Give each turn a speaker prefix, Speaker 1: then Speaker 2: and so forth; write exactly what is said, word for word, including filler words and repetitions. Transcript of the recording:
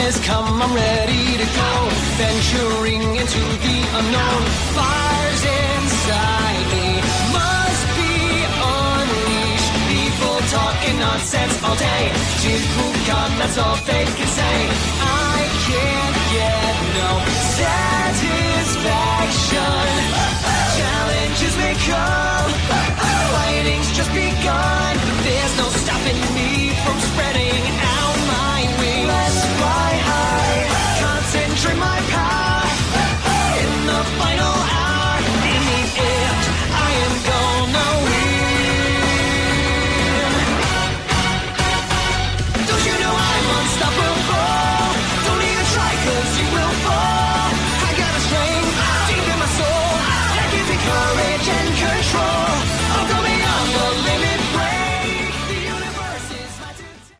Speaker 1: has come, I'm ready to go. Venturing into the unknown. Fires inside me must be unleashed. People talking nonsense all day. She's poop gone, that's all they can say. I can't get no satisfaction. Challenges may come, fighting's just begun. There's no stopping me from spreading